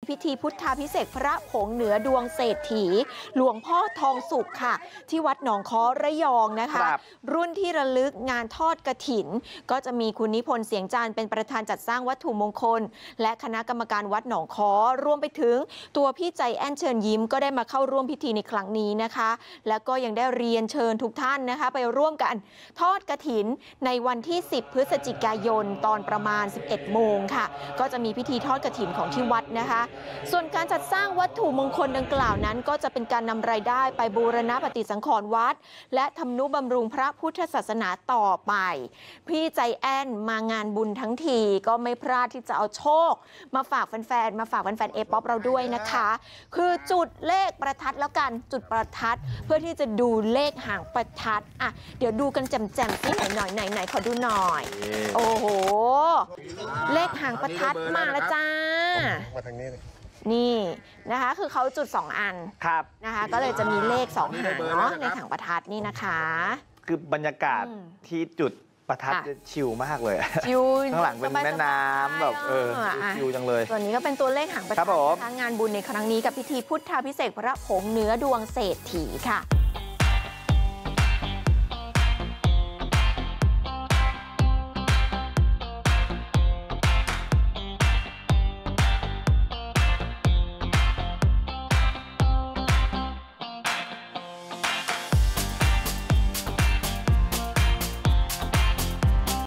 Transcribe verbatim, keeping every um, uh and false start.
พิธีพุทธาภิเษกพระผงเหนือดวงเศรษฐีหลวงพ่อทองสุขค่ะที่วัดหนองค้อระยองนะคะรุ่นที่ระลึกงานทอดกฐินก็จะมีคุณนิพนธ์เสียงจานเป็นประธานจัดสร้างวัตถุมงคลและคณะกรรมการวัดหนองค้อรวมไปถึงตัวพี่ใจแอนเชิญยิ้มก็ได้มาเข้าร่วมพิธีในครั้งนี้นะคะแล้วก็ยังได้เรียนเชิญทุกท่านนะคะไปร่วมกันทอดกฐินในวันที่สิบพฤศจิกายนตอนประมาณสิบเอ็ดโมงค่ะก็จะมีพิธีทอดกฐินของที่วัดนะคะส่วนการจัดสร้างวัตถุมงคลดังกล่าวนั้นก็จะเป็นการนำรายได้ไปบูรณะปฏิสังขรณ์วัดและทำนุบำรุงพระพุทธศาสนาต่อไปพี่ใจแอนมางานบุญทั้งทีก็ไม่พลาดที่จะเอาโชคมาฝากแฟนๆมาฝากแฟนๆเอป๊อปเราด้วยนะคะคือจุดเลขประทัดแล้วกันจุดประทัดเพื่อที่จะดูเลขหางประทัดอ่ะเดี๋ยวดูกันแจ่มๆสิหน่อยๆไหนๆขอดูหน่อยโอ้โหเลขหางประทัดมาแล้วจ้ามาทางนี้เลยนี่นะคะคือเขาจุดสองอันครับนะคะก็เลยจะมีเลขสองหางเนาะเลขหางประทัดนี่นะคะคือบรรยากาศที่จุดประทัดชิลมากเลยชิลข้างหลังเป็นแม่น้ำแบบเออชิลจังเลยส่วนนี้ก็เป็นตัวเลขหางประทัดงานบุญในครั้งนี้กับพิธีพุทธาภิเษกพระผงเหนือดวงเศรษฐีค่ะ